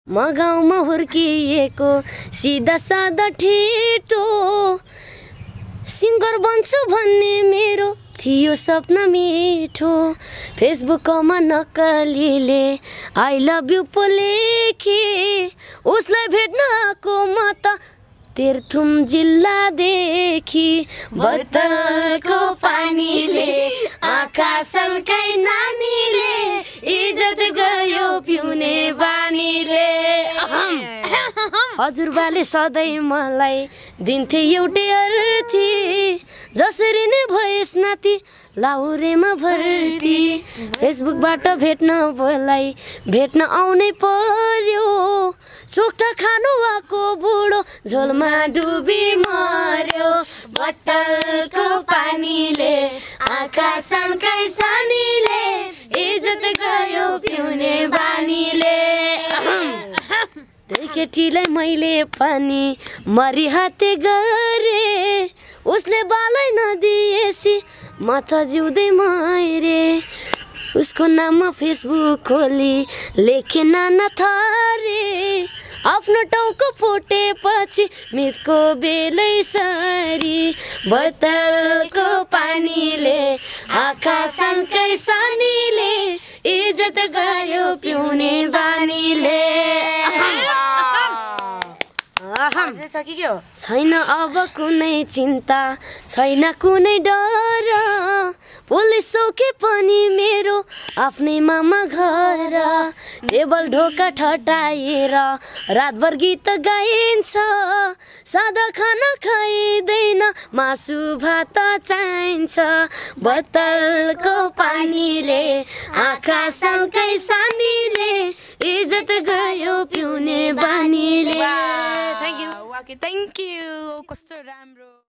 म गाउँमा हुर्किएको सिधा सादा ठिटो सिङ्गर बन्छु भन्ने मेरो थियो सपना मिठो। फेसबुकमा नक्कलीले आई लभ यु पो लेखे उसलाई भेट्न आएको म त तेह्रथुम जिल्लादेखि। बोतलको पानीले आँखा सल्काई नानीले इज्जत गयो पिउने बानीले। हजुरबाले सधैँ मलाई दिन्थे एउटै अर्थी जसरी नै भएस् नाति लाहुरेमा भर्ती। फेसबुकबाट भेट्न बोलाई भेट्न आउनै पर्यो चोक्टा खानु आएको बुढो झोलमा डुबी मर्यो। बोतलको पानीले आँखा सल्काई सानीले इज्जत गयो पिउने बानीले। त्यही केटीलाई मैले पानी मरिहाते गरे उसले बालै नदिएसी म त जिउँदै मरे। उसको नाममा फेसबुक खोली लेखे नाना थरे आफ्नो टाउको फुटेपछि मृतको बेलै सरी। बोतलको पानीले आँखा सल्काई सानीले इज्जत गयो पिउने बानीले। छैन अब कुनै चिन्ता छैन कुनै डर पुलिस चौकी पनि मेरो आफ्नै मामा घर। टेबल ढोका ठटाएर रातभर गीत गाइन्छ सादा खाना खाइँदैन मासु भात चाहिन्छ। बोतलको पानीले आँखा सल्काई सानीले इज्जत गयो पिउने बानीले। थ्याङ्क यू कस्तो राम्रो।